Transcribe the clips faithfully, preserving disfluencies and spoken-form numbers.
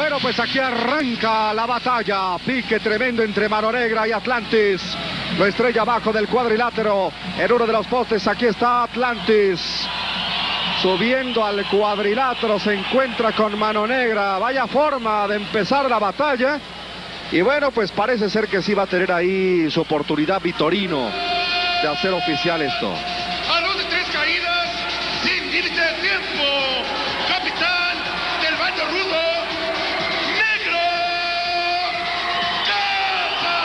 Bueno, pues aquí arranca la batalla. Pique tremendo entre Mano Negra y Atlantis. Lo estrella abajo del cuadrilátero. En uno de los postes, aquí está Atlantis. Subiendo al cuadrilátero, se encuentra con Mano Negra. Vaya forma de empezar la batalla. Y bueno, pues parece ser que sí va a tener ahí su oportunidad Vitorino de hacer oficial esto. A dos de tres caídas, sin límite de tiempo. Capitán del bando rudo, Negro Casas.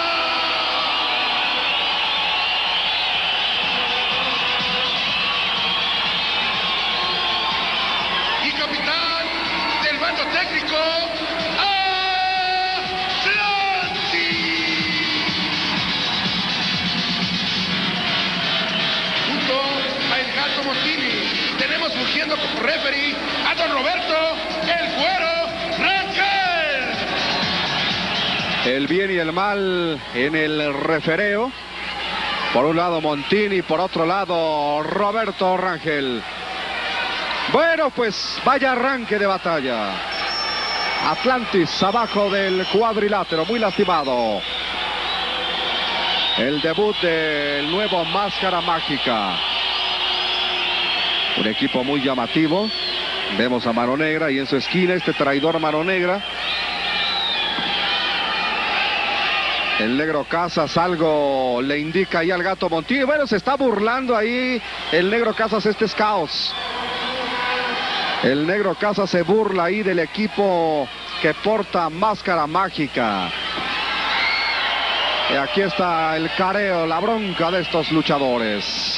Y capitán del bando técnico, Montini. Tenemos fungiendo como referee a don Roberto El Güero Rangel. El bien y el mal en el refereo. Por un lado Montini, por otro lado Roberto Rangel. Bueno, pues vaya arranque de batalla. Atlantis abajo del cuadrilátero, muy lastimado. El debut del nuevo Máscara Mágica. Un equipo muy llamativo. Vemos a Mano Negra y en su esquina este traidor Mano Negra. El Negro Casas algo le indica ahí al Gato Montini. Bueno, se está burlando ahí el Negro Casas. Este es caos. El Negro Casas se burla ahí del equipo que porta Máscara Mágica. Y aquí está el careo, la bronca de estos luchadores.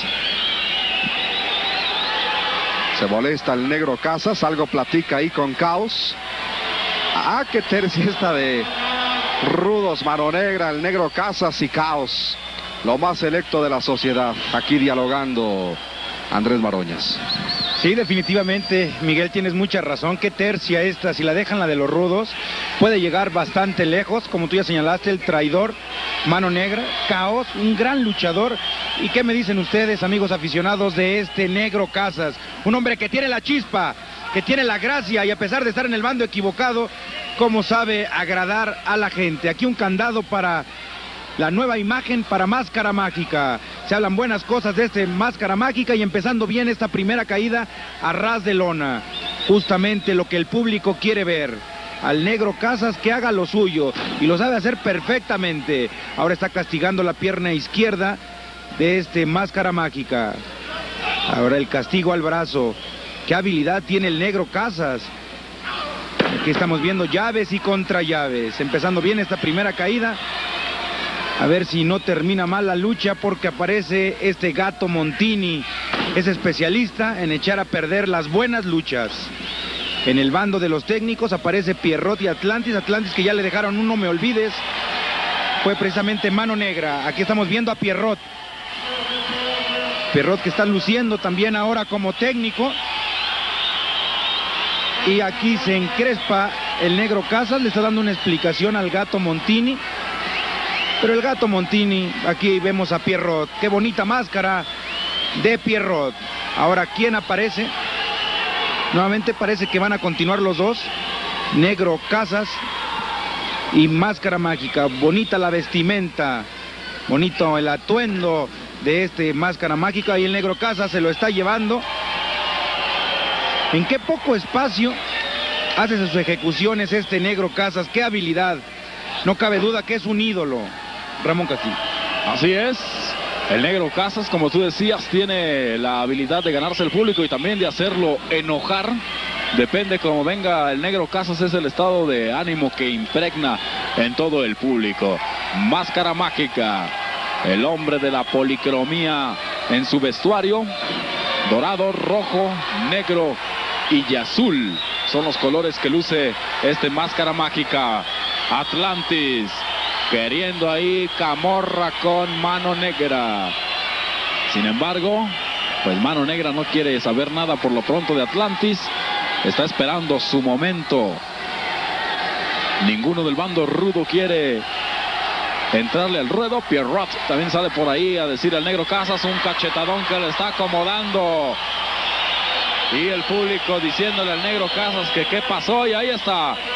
Se molesta el Negro Casas, algo platica ahí con Caos. Ah, qué tercia esta de rudos, Mano Negra, el Negro Casas y Caos. Lo más selecto de la sociedad. Aquí dialogando Andrés Maroñas. Sí, definitivamente, Miguel, tienes mucha razón. Qué tercia esta, si la dejan la de los rudos, puede llegar bastante lejos. Como tú ya señalaste, el traidor Mano Negra, Caos, un gran luchador. ¿Y qué me dicen ustedes, amigos aficionados, de este Negro Casas? Un hombre que tiene la chispa, que tiene la gracia y a pesar de estar en el bando equivocado, cómo sabe agradar a la gente. Aquí un candado para la nueva imagen para Máscara Mágica. Se hablan buenas cosas de este Máscara Mágica y empezando bien esta primera caída a ras de lona. Justamente lo que el público quiere ver. Al Negro Casas que haga lo suyo y lo sabe hacer perfectamente. Ahora está castigando la pierna izquierda de este Máscara Mágica. Ahora el castigo al brazo. Qué habilidad tiene el Negro Casas. Aquí estamos viendo llaves y contra llaves. Empezando bien esta primera caída. A ver si no termina mal la lucha porque aparece este Gato Montini. Es especialista en echar a perder las buenas luchas. En el bando de los técnicos aparece Pierrot y Atlantis. Atlantis que ya le dejaron un no me olvides. Fue precisamente Mano Negra. Aquí estamos viendo a Pierrot. Pierrot que está luciendo también ahora como técnico. Y aquí se encrespa el Negro Casas. Le está dando una explicación al Gato Montini. Pero el Gato Montini, aquí vemos a Pierrot. Qué bonita máscara de Pierrot. Ahora, ¿quién aparece? Nuevamente parece que van a continuar los dos. Negro Casas y Máscara Mágica. Bonita la vestimenta. Bonito el atuendo de este Máscara Mágica. Y el Negro Casas se lo está llevando. ¿En qué poco espacio hace sus ejecuciones este Negro Casas? ¡Qué habilidad! No cabe duda que es un ídolo. Ramón Castillo. Así es. El Negro Casas, como tú decías, tiene la habilidad de ganarse el público y también de hacerlo enojar. Depende cómo venga el Negro Casas, es el estado de ánimo que impregna en todo el público. Máscara Mágica, el hombre de la policromía en su vestuario. Dorado, rojo, negro y azul son los colores que luce este Máscara Mágica. Atlantis queriendo ahí camorra con Mano Negra. Sin embargo, pues Mano Negra no quiere saber nada por lo pronto de Atlantis. Está esperando su momento. Ninguno del bando rudo quiere entrarle al ruedo. Pierrot también sale por ahí a decir al Negro Casas un cachetadón que le está acomodando. Y el público diciéndole al Negro Casas que qué pasó. Y ahí está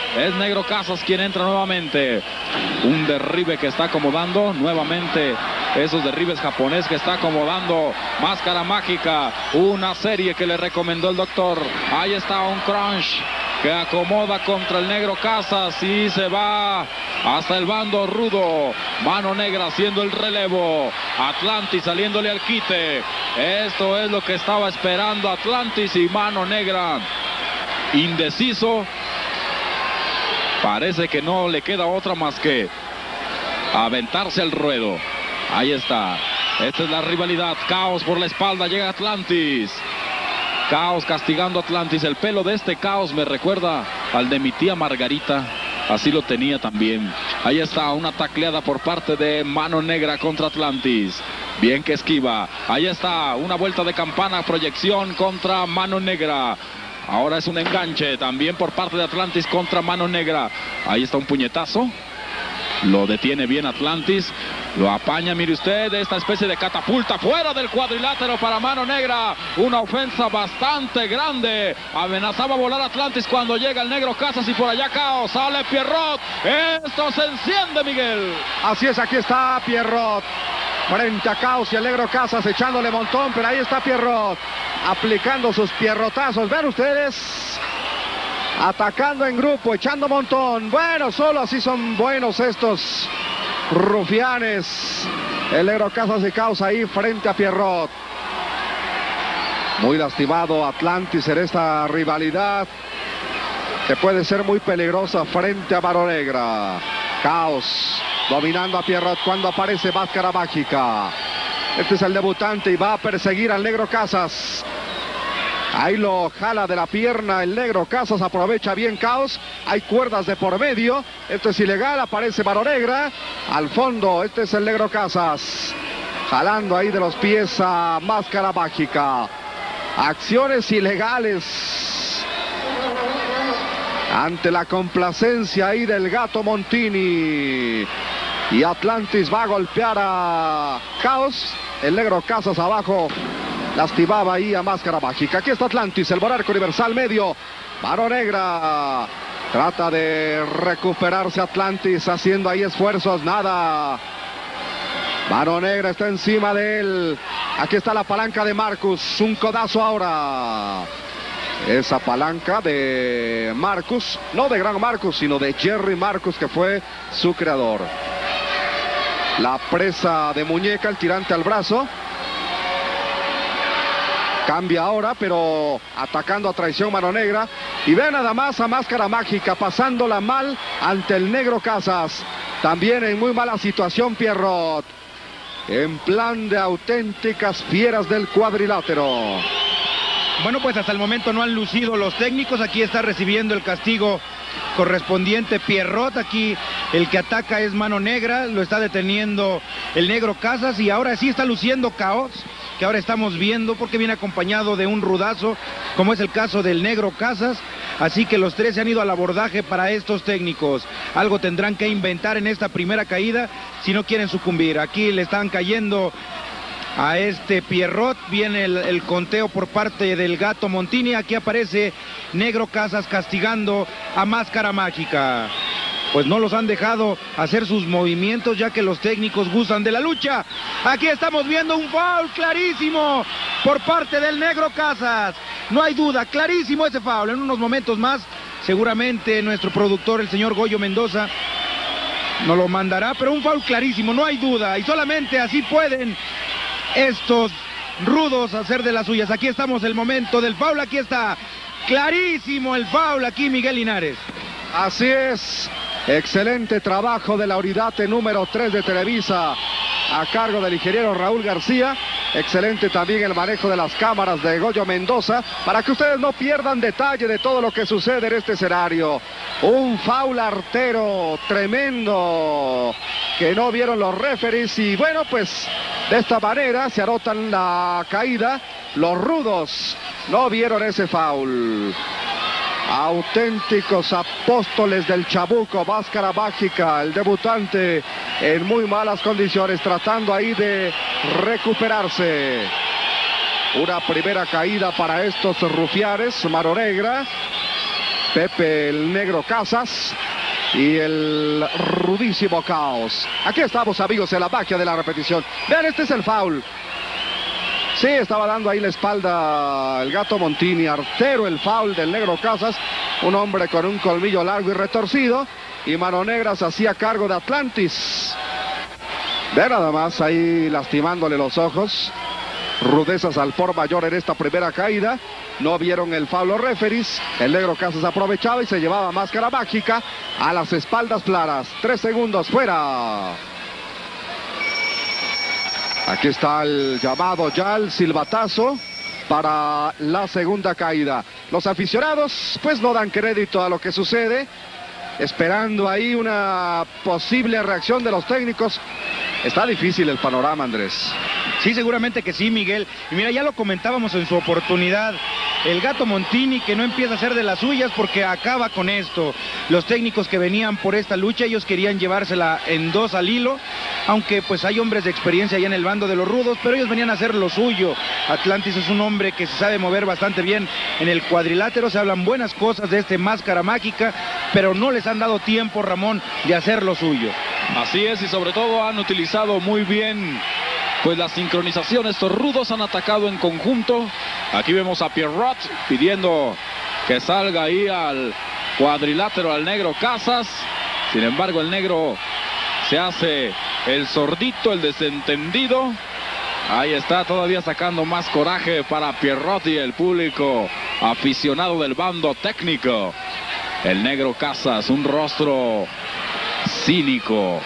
Es Negro Casas quien entra nuevamente. Un derribe que está acomodando nuevamente. Esos derribes japonés que está acomodando Máscara Mágica. Una serie que le recomendó el doctor. Ahí está un crunch que acomoda contra el Negro Casas y se va hasta el bando rudo. Mano Negra haciendo el relevo. Atlantis saliéndole al quite. Esto es lo que estaba esperando Atlantis y Mano Negra. Indeciso. Parece que no le queda otra más que aventarse al ruedo. Ahí está. Esta es la rivalidad. Caos por la espalda. Llega Atlantis. Caos castigando a Atlantis. El pelo de este Caos me recuerda al de mi tía Margarita. Así lo tenía también. Ahí está una tacleada por parte de Mano Negra contra Atlantis. Bien que esquiva. Ahí está una vuelta de campana. Proyección contra Mano Negra. Ahora es un enganche también por parte de Atlantis contra Mano Negra. Ahí está un puñetazo. Lo detiene bien Atlantis. Lo apaña, mire usted, esta especie de catapulta fuera del cuadrilátero para Mano Negra. Una ofensa bastante grande. Amenazaba volar Atlantis cuando llega el Negro Casas y por allá Caos. Sale Pierrot. Esto se enciende, Miguel. Así es, aquí está Pierrot. Frente a Caos y el Negro Casas echándole montón, pero ahí está Pierrot. Aplicando sus pierrotazos. Ven ustedes. Atacando en grupo, echando montón. Bueno, solo así son buenos estos rufianes. El Negro Casas y Caos ahí frente a Pierrot. Muy lastimado Atlantis en esta rivalidad que puede ser muy peligrosa frente a Mano Negra. Caos dominando a Pierrot cuando aparece Máscara Mágica. Este es el debutante y va a perseguir al Negro Casas. Ahí lo jala de la pierna el Negro Casas, aprovecha bien Caos. Hay cuerdas de por medio. Esto es ilegal, aparece Mano Negra. Al fondo, este es el Negro Casas. Jalando ahí de los pies a Máscara Mágica. Acciones ilegales. Ante la complacencia ahí del Gato Montini. Y Atlantis va a golpear a Caos. El Negro Casas abajo. Lastimaba ahí a Máscara Mágica. Aquí está Atlantis, el monarca universal medio. Mano Negra trata de recuperarse Atlantis, haciendo ahí esfuerzos, nada. Mano Negra está encima de él. Aquí está la palanca de Marcus, un codazo ahora. Esa palanca de Marcus, no de Gran Marcus, sino de Jerry Marcus, que fue su creador. La presa de muñeca, el tirante al brazo. Cambia ahora, pero atacando a traición Mano Negra. Y ve nada más a Máscara Mágica pasándola mal ante el Negro Casas. También en muy mala situación Pierrot. En plan de auténticas fieras del cuadrilátero. Bueno, pues hasta el momento no han lucido los técnicos. Aquí está recibiendo el castigo correspondiente Pierrot. Aquí el que ataca es Mano Negra. Lo está deteniendo el Negro Casas. Y ahora sí está luciendo Caos, que ahora estamos viendo porque viene acompañado de un rudazo, como es el caso del Negro Casas. Así que los tres se han ido al abordaje para estos técnicos. Algo tendrán que inventar en esta primera caída si no quieren sucumbir. Aquí le están cayendo a este Pierrot. Viene el, el conteo por parte del Gato Montini. Aquí aparece Negro Casas castigando a Máscara Mágica. Pues no los han dejado hacer sus movimientos, ya que los técnicos gustan de la lucha. Aquí estamos viendo un foul clarísimo por parte del Negro Casas. No hay duda, clarísimo ese foul. En unos momentos más, seguramente nuestro productor, el señor Goyo Mendoza, nos lo mandará, pero un foul clarísimo, no hay duda. Y solamente así pueden estos rudos hacer de las suyas. Aquí estamos, el momento del foul. Aquí está, clarísimo el foul aquí, Miguel Linares. Así es. Excelente trabajo de la unidad número tres de Televisa a cargo del ingeniero Raúl García. Excelente también el manejo de las cámaras de Goyo Mendoza para que ustedes no pierdan detalle de todo lo que sucede en este escenario. Un foul artero tremendo que no vieron los referees y bueno, pues de esta manera se anotan la caída. Los rudos no vieron ese foul. Auténticos apóstoles del chabuco, Máscara Mágica, el debutante en muy malas condiciones, tratando ahí de recuperarse. Una primera caída para estos rufianes, Mano Negra. Pepe el Negro Casas y el rudísimo Caos. Aquí estamos, amigos, en la magia de la repetición. Vean, este es el foul. Sí, estaba dando ahí la espalda el Gato Montini. Artero el foul del Negro Casas. Un hombre con un colmillo largo y retorcido. Y Mano Negra se hacía cargo de Atlantis. Ve nada más ahí lastimándole los ojos. Rudezas al por mayor en esta primera caída. No vieron el foul los referees. El Negro Casas aprovechaba y se llevaba Máscara Mágica a las espaldas claras. Tres segundos fuera. Aquí está el llamado ya, el silbatazo para la segunda caída. Los aficionados pues no dan crédito a lo que sucede, esperando ahí una posible reacción de los técnicos. Está difícil el panorama, Andrés. Sí, seguramente que sí, Miguel. Y mira, ya lo comentábamos en su oportunidad. El Gato Montini que no empieza a hacer de las suyas porque acaba con esto. Los técnicos que venían por esta lucha, ellos querían llevársela en dos al hilo. Aunque pues hay hombres de experiencia allá en el bando de los rudos, pero ellos venían a hacer lo suyo. Atlantis es un hombre que se sabe mover bastante bien en el cuadrilátero. Se hablan buenas cosas de este Máscara Mágica, pero no les han dado tiempo, Ramón, de hacer lo suyo. Así es, y sobre todo han utilizado muy bien pues la sincronización. Estos rudos han atacado en conjunto. Aquí vemos a Pierrot pidiendo que salga ahí al cuadrilátero al Negro Casas. Sin embargo, el Negro se hace el sordito, el desentendido. Ahí está, todavía sacando más coraje para Pierrot y el público aficionado del bando técnico. El Negro Casas, un rostro cínico.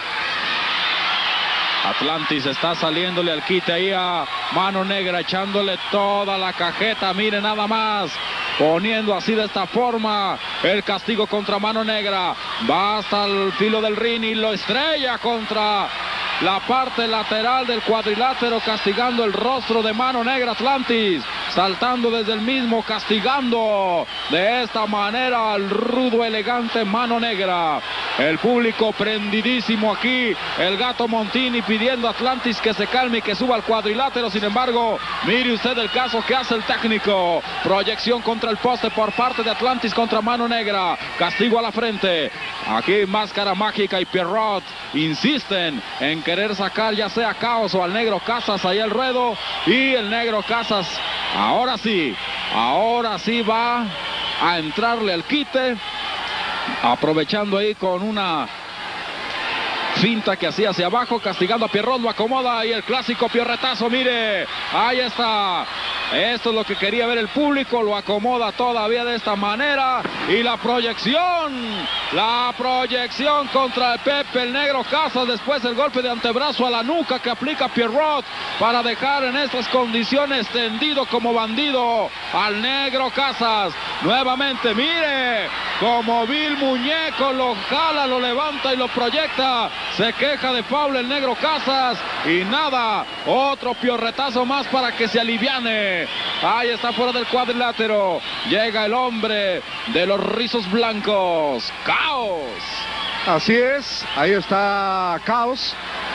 Atlantis está saliéndole al quite ahí a Mano Negra, echándole toda la cajeta. Mire nada más, poniendo así de esta forma el castigo contra Mano Negra. Va hasta el filo del ring y lo estrella contra la parte lateral del cuadrilátero, castigando el rostro de Mano Negra. Atlantis saltando desde el mismo, castigando de esta manera al rudo elegante Mano Negra. El público prendidísimo aquí. El Gato Montini pidiendo a Atlantis que se calme y que suba al cuadrilátero. Sin embargo, mire usted el caso que hace el técnico. Proyección contra el poste por parte de Atlantis contra Mano Negra. Castigo a la frente. Aquí Máscara Mágica y Pierrot insisten en querer sacar ya sea Caos o al Negro Casas ahí al ruedo. Y el Negro Casas ahora sí, ahora sí va a entrarle al quite. Aprovechando ahí con una finta que hacía hacia abajo, castigando a Pierrot, lo acomoda y el clásico pierretazo, mire, ahí está. Esto es lo que quería ver el público, lo acomoda todavía de esta manera y la proyección, la proyección contra Pepe el Negro Casas, después el golpe de antebrazo a la nuca que aplica Pierrot para dejar en estas condiciones tendido como bandido al Negro Casas. Nuevamente, mire, como vil muñeco lo jala, lo levanta y lo proyecta, se queja de foul el Negro Casas y nada, otro piorretazo más para que se aliviane. Ahí está fuera del cuadrilátero. Llega el hombre de los rizos blancos, Caos. Así es, ahí está Caos.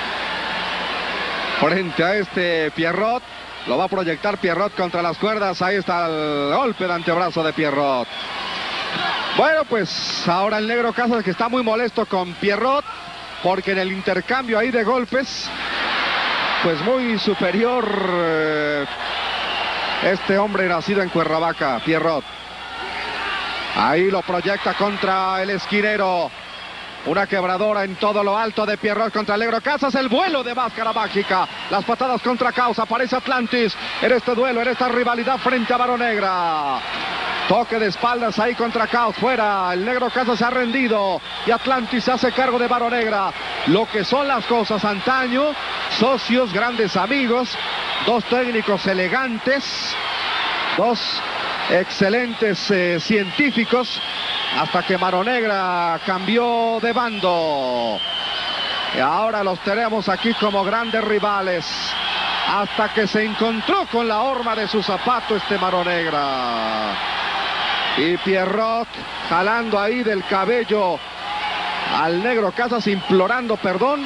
Frente a este Pierrot. Lo va a proyectar Pierrot contra las cuerdas. Ahí está el golpe de antebrazo de Pierrot. Bueno, pues ahora el Negro Casas, que está muy molesto con Pierrot, porque en el intercambio ahí de golpes, pues muy superior eh, este hombre nacido en Cuernavaca, Pierrot. Ahí lo proyecta contra el esquinero. Una quebradora en todo lo alto de Pierrot contra el Negro Casas. El vuelo de Máscara Mágica. Las patadas contra Caos. Aparece Atlantis en este duelo, en esta rivalidad frente a Mano Negra. Toque de espaldas ahí contra Caos. Fuera. El Negro Casas se ha rendido. Y Atlantis se hace cargo de Mano Negra. Lo que son las cosas antaño. Socios, grandes amigos. Dos técnicos elegantes. Dos excelentes eh, científicos. Hasta que Mano Negra cambió de bando. Y ahora los tenemos aquí como grandes rivales. Hasta que se encontró con la horma de su zapato este Mano Negra. Y Pierrot jalando ahí del cabello al Negro Casas, implorando perdón.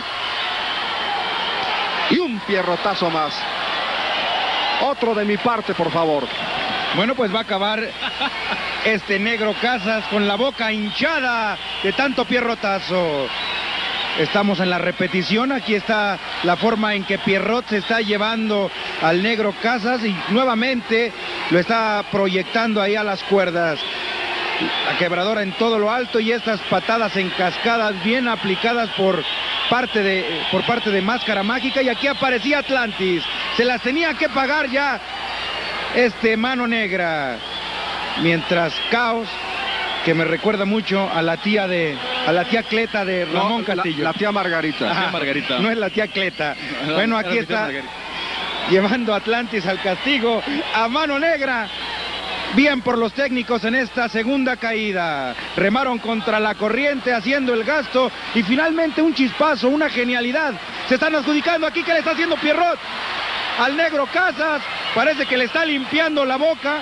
Y un pierrotazo más. Otro de mi parte, por favor. Bueno, pues va a acabar este Negro Casas con la boca hinchada de tanto pierrotazo. Estamos en la repetición, aquí está la forma en que Pierrot se está llevando al Negro Casas y nuevamente lo está proyectando ahí a las cuerdas. La quebradora en todo lo alto y estas patadas en cascadas bien aplicadas por parte de, por parte de Máscara Mágica, y aquí aparecía Atlantis. Se las tenía que pagar ya este Mano Negra. Mientras Caos, que me recuerda mucho a la tía de a la tía Cleta de Ramón No, Castillo. La, la tía Margarita. Ajá, tía Margarita. No es la tía Cleta. No, bueno, era aquí la tía está Margarita. llevando a Atlantis al castigo a Mano Negra. Bien por los técnicos en esta segunda caída. Remaron contra la corriente haciendo el gasto y finalmente un chispazo, una genialidad. Se están adjudicando aquí que le está haciendo Pierrot al Negro Casas. Parece que le está limpiando la boca.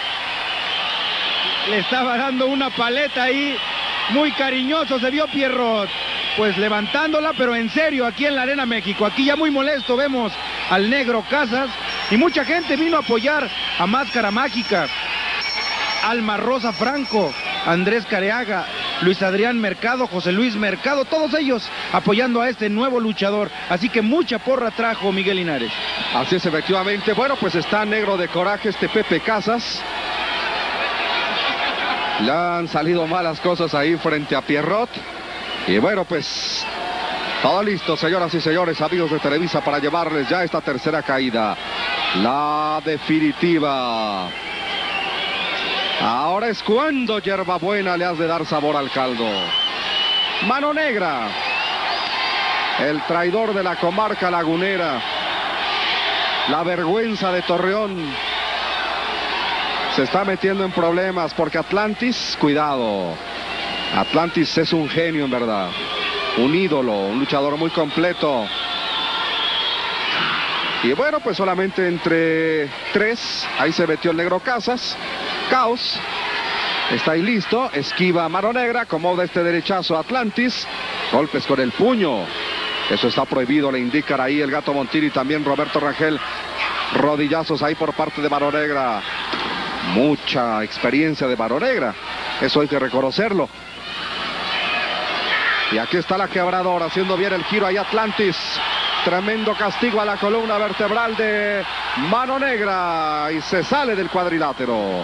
Le estaba dando una paleta ahí. Muy cariñoso se vio Pierrot. Pues levantándola, pero en serio, aquí en la Arena México. Aquí ya muy molesto vemos al Negro Casas. Y mucha gente vino a apoyar a Máscara Mágica. Alma Rosa Franco, Andrés Careaga, Luis Adrián Mercado, José Luis Mercado, todos ellos apoyando a este nuevo luchador. Así que mucha porra trajo Miguel Linares. Así es, efectivamente. Bueno, pues está negro de coraje este Pepe Casas. Le han salido malas cosas ahí frente a Pierrot. Y bueno, pues todo listo, señoras y señores, amigos de Televisa, para llevarles ya esta tercera caída. La definitiva. Ahora es cuando Hierbabuena le has de dar sabor al caldo. Mano Negra, el traidor de la comarca lagunera, la vergüenza de Torreón, se está metiendo en problemas porque Atlantis, cuidado, Atlantis es un genio en verdad, un ídolo, un luchador muy completo. Y bueno, pues solamente entre tres, ahí se metió el Negro Casas. Caos está ahí listo, esquiva Mano Negra, acomoda este derechazo a Atlantis, golpes con el puño, eso está prohibido, le indican ahí el Gato Montiel y también Roberto Rangel. Rodillazos ahí por parte de Mano Negra, mucha experiencia de Mano Negra, eso hay que reconocerlo. Y aquí está la quebradora haciendo bien el giro ahí Atlantis. Tremendo castigo a la columna vertebral de Mano Negra y se sale del cuadrilátero.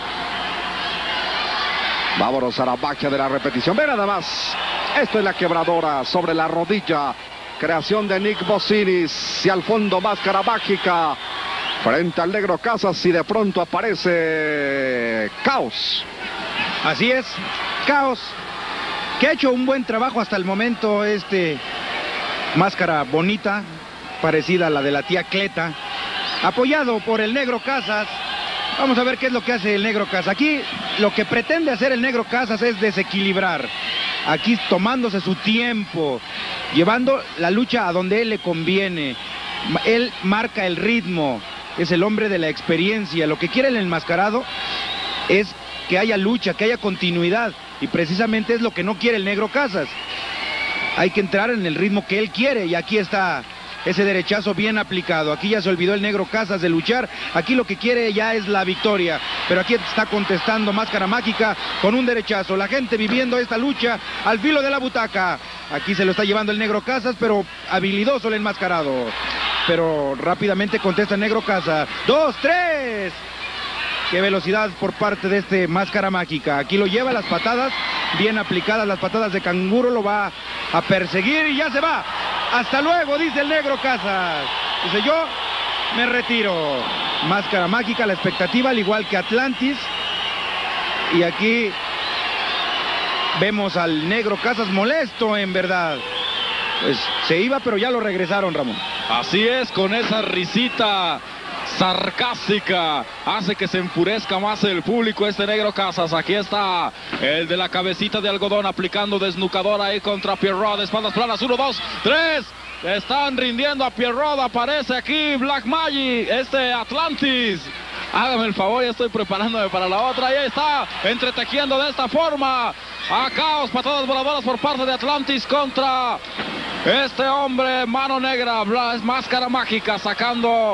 Vámonos a la magia de la repetición. Ve nada más. Esto es la quebradora sobre la rodilla. Creación de Nick Bocinis y al fondo Máscara Mágica frente al Negro Casas y de pronto aparece Caos. Así es, Caos, que ha hecho un buen trabajo hasta el momento este Máscara Bonita, parecida a la de la tía Cleta, apoyado por el Negro Casas. Vamos a ver qué es lo que hace el Negro Casas. Aquí lo que pretende hacer el Negro Casas es desequilibrar. Aquí tomándose su tiempo, llevando la lucha a donde él le conviene. Él marca el ritmo, es el hombre de la experiencia. Lo que quiere el enmascarado es que haya lucha, que haya continuidad. Y precisamente es lo que no quiere el Negro Casas. Hay que entrar en el ritmo que él quiere y aquí está ese derechazo bien aplicado. Aquí ya se olvidó el Negro Casas de luchar. Aquí lo que quiere ya es la victoria. Pero aquí está contestando Máscara Mágica con un derechazo. La gente viviendo esta lucha al filo de la butaca. Aquí se lo está llevando el Negro Casas, pero habilidoso el enmascarado. Pero rápidamente contesta el Negro Casas. ¡Dos, tres! ¡Qué velocidad por parte de este Máscara Mágica! Aquí lo lleva, las patadas bien aplicadas, las patadas de canguro, lo va a perseguir y ya se va. Hasta luego, dice el Negro Casas. Dice, yo me retiro. Máscara Mágica, la expectativa, al igual que Atlantis. Y aquí vemos al Negro Casas molesto, en verdad. Pues se iba, pero ya lo regresaron, Ramón. Así es, con esa risita sarcástica hace que se enfurezca más el público este Negro Casas. Aquí está el de la cabecita de algodón aplicando desnucador ahí contra Pierrot de espaldas planas. Uno, dos, tres. Están rindiendo a Pierrot. Aparece aquí Black Magic, este Atlantis. Hágame el favor, ya estoy preparándome para la otra. Y ahí está, entretejiendo de esta forma a Caos. Patadas voladoras por parte de Atlantis contra este hombre Mano Negra. Máscara Mágica sacando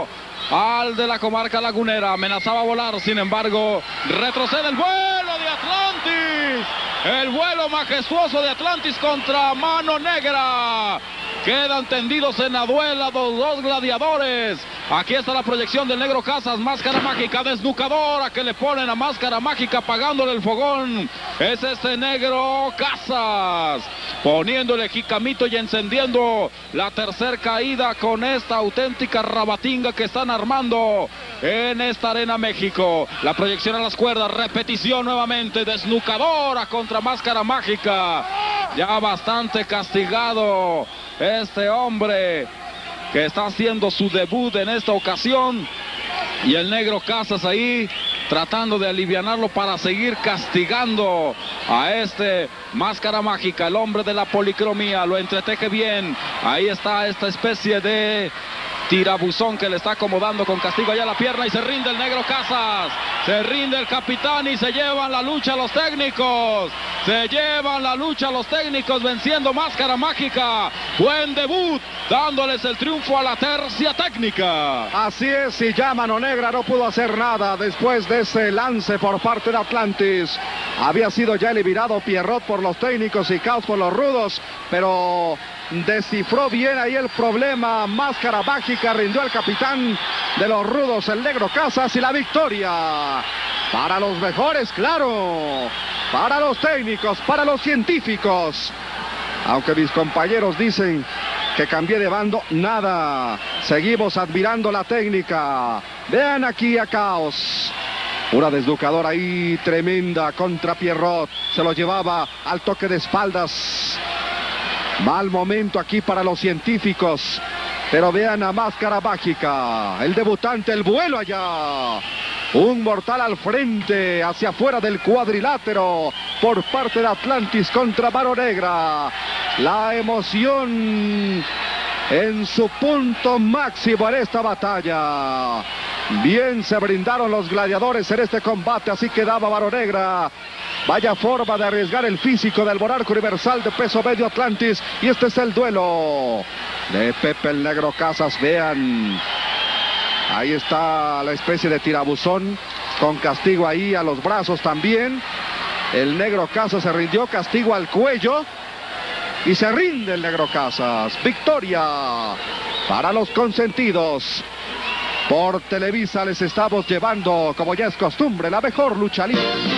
al de la comarca lagunera. Amenazaba volar, sin embargo, retrocede el vuelo de Atlantis. El vuelo majestuoso de Atlantis contra Mano Negra. Quedan tendidos en la duela los dos gladiadores. Aquí está la proyección del Negro Casas. Máscara mágica desnucadora que le ponen a Máscara Mágica apagándole el fogón. Es este Negro Casas poniéndole jicamito y encendiendo la tercer caída con esta auténtica rabatinga que están armando en esta Arena México. La proyección a las cuerdas, repetición nuevamente, desnucadora contra Máscara Mágica. Ya bastante castigado este hombre que está haciendo su debut en esta ocasión. Y el Negro Casas ahí tratando de alivianarlo para seguir castigando a este Máscara Mágica, el hombre de la policromía. Lo entreteje bien. Ahí está esta especie de tirabuzón que le está acomodando con castigo allá la pierna y se rinde el Negro Casas. Se rinde el capitán y se llevan la lucha los técnicos. Se llevan la lucha los técnicos venciendo Máscara Mágica. Buen debut, dándoles el triunfo a la tercia técnica. Así es, y ya Mano Negra no pudo hacer nada después de ese lance por parte de Atlantis. Había sido ya eliminado Pierrot por los técnicos y Caos por los rudos, pero descifró bien ahí el problema. Máscara Mágica rindió al capitán de los rudos, el Negro Casas, y la victoria para los mejores, claro, para los técnicos, para los científicos. Aunque mis compañeros dicen que cambié de bando, nada, seguimos admirando la técnica. Vean aquí a Caos. Una desnucadora ahí tremenda contra Pierrot. Se lo llevaba al toque de espaldas. Mal momento aquí para los científicos. Pero vean a Máscara Mágica. El debutante, el vuelo allá. Un mortal al frente, hacia afuera del cuadrilátero. Por parte de Atlantis contra Mano Negra. La emoción en su punto máximo en esta batalla. Bien se brindaron los gladiadores en este combate, así quedaba Mano Negra. Vaya forma de arriesgar el físico del monarca universal de peso medio Atlantis. Y este es el duelo de Pepe el Negro Casas. Vean, ahí está la especie de tirabuzón con castigo ahí a los brazos también. El Negro Casas se rindió, castigo al cuello. Y se rinde el Negro Casas. Victoria para los consentidos. Por Televisa les estamos llevando, como ya es costumbre, la mejor lucha libre.